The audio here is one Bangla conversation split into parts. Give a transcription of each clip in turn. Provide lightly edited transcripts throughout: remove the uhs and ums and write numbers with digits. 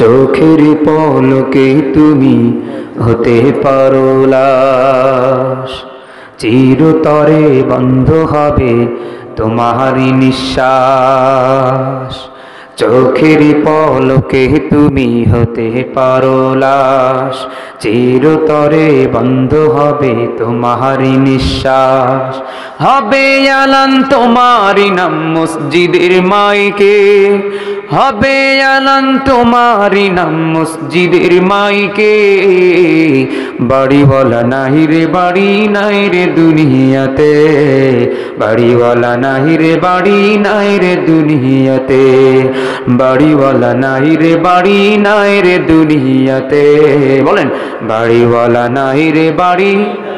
চোখের পলকে তুমি হতে পারো লাশ, চিরতরে বন্ধ হবে তোমারি নিঃশ্বাস। চোখের পলকে তুমি হতে পারো লাশ, চিরতরে বন্ধ হবে তোমারি নিঃশ্বাস। হবে আলান তোমারি নাম মসজিদের মাইকে, হবে আলান তোমারি নাম মসজিদের মাইকে। বাড়িওয়ালা নাহি রে বাড়ি নাই রে দুনিয়াতে, বাড়িওয়ালা নাহি রে বাড়ি নাই রে দুনিয়াতে, বাড়িওয়ালা নাহি রে বাড়ি নাই রে দুনিয়াতে। বলেন বাড়িওয়ালা নাহি রে বাড়ি,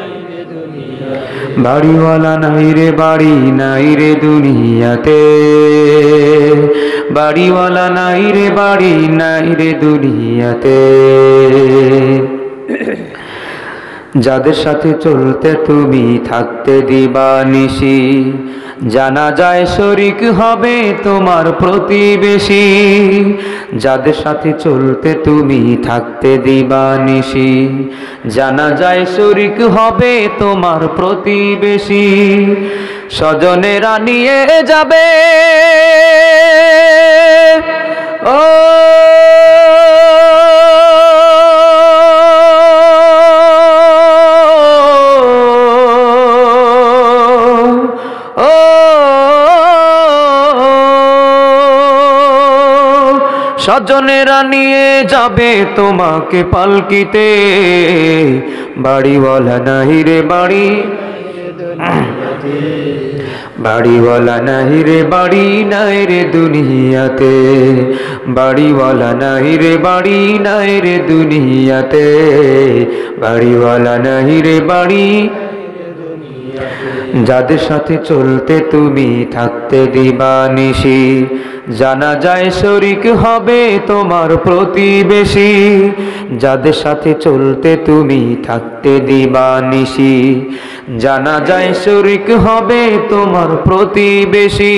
বাড়িওয়ালা নাই রে বাড়ি নাই রে দুনিয়াতে, বাড়িওয়ালা নাই রে বাড়ি নাই রে দুনিয়াতে। যাদের সাথে চলতে তুমি থাকতে দিবানিশি, জানা যায় শরিক হবে তোমার প্রতিবেশী। যাদের সাথে চলতে তুমি থাকতে দিবানিশি, জানা যায় শরিক হবে তোমার প্রতিবেশী। স্বজনেরা নিয়ে যাবে ও স্বজনেরা নিয়ে যাবে তোমাকে পালকিতে। বাড়িওয়ালা নাহি রে বাড়ি, বাড়িওয়ালা নাহি রে বাড়ি নাই রে দুনিয়াতে, বাড়িওয়ালা নাহি রে বাড়ি নাই রে দুনিয়াতে, বাড়িওয়ালা নাহি রে বাড়ি। যাদের সাথে চলতে তুমি থাকতে দিবানিশি, জানা যায় শরিক হবে তোমার প্রতিবেশী। যাদের সাথে চলতে তুমি থাকতে দিবানিশি, জানা যায় শরিক হবে তোমার প্রতিবেশী।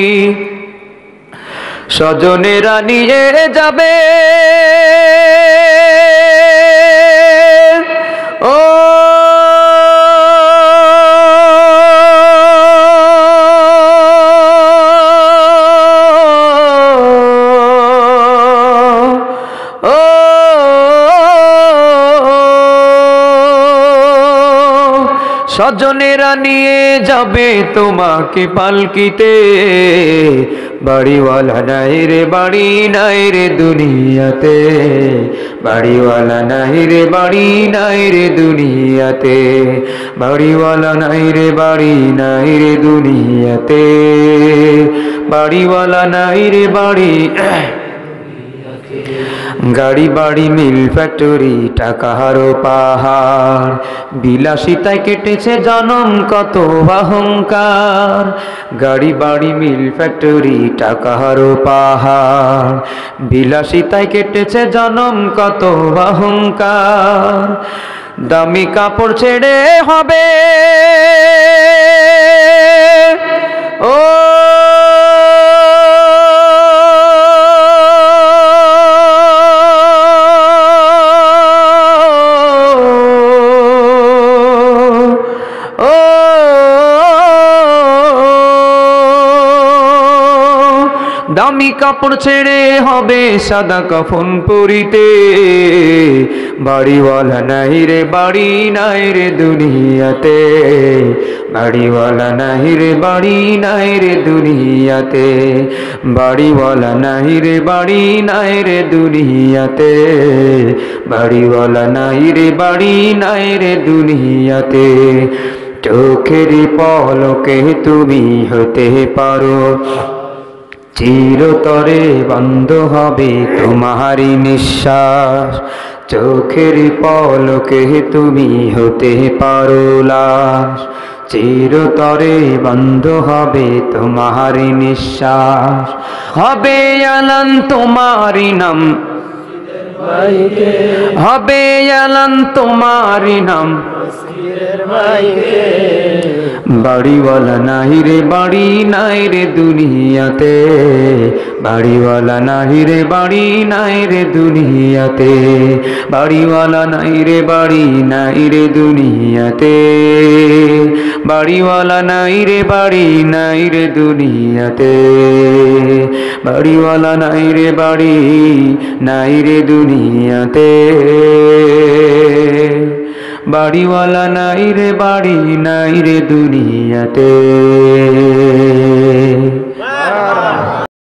স্বজনেরা নিয়ে যাবে ও স্বজনেরা নিয়ে যাবে তোমাকে পালকিতে। বাড়িওয়ালা নাই রে বাড়ি নাই রে দুনিয়াতে, বাড়িওয়ালা নাই রে বাড়ি নাই রে দুনিয়াতে, বাড়িওয়ালা নাই রে বাড়ি নাই রে দুনিয়াতে, বাড়িওয়ালা নাই রে বাড়ি। গাড়ি বাড়ি মিল ফ্যাক্টরি টাকার পাহাড়, বিলাসিতায় কেটেছে জনম কত অহংকার। গাড়ি বাড়ি মিল ফ্যাক্টরি টাকার পাহাড়, বিলাসিতায় কেটেছে জনম কত অহংকার। দামি কাপড় ছেড়ে হবে ও দামি কাপড় ছেড়ে হবে সাদা কাফন পরিতে। বাড়িওয়ালা নাই রে বাড়ি নাই রে দুনিয়াতে, বাড়িওয়ালা নাই রে বাড়ি নাই রে দুনিয়াতে, বাড়িওয়ালা নাই রে বাড়ি নাই রে দুনিয়াতে, বাড়িওয়ালা নাই রে বাড়ি নাই রে দুনিয়াতে। চোখের পলকে তুমি হতে পারো, চিরতরে বন্ধ হবে তোমারি নিঃশ্বাস। চোখের পলকে তুমি হতে পারো লাশ, চিরতরে বন্ধ হবে তোমারি নিঃশ্বাস। হবে আলান তোমারি নাম, হবে আলান তোমারি নাম, বাড়িওয়ালা নাই রে বাড়ি নাই রে দুনিয়াতে, বাড়িওয়ালা নাই রে বাড়ি নাই রে দুনিয়াতে, বাড়িওয়ালা নাই রে বাড়ি নাই রে দুনিয়াতে, বাড়িওয়ালা নাই রে বাড়ি নাই রে দুনিয়াতে, বাড়িওয়ালা নাই রে বাড়ি নাই রে দুনিয়াতে, বাড়িওয়ালা নাই রে বাড়ি নাই রে দুনিয়াতে।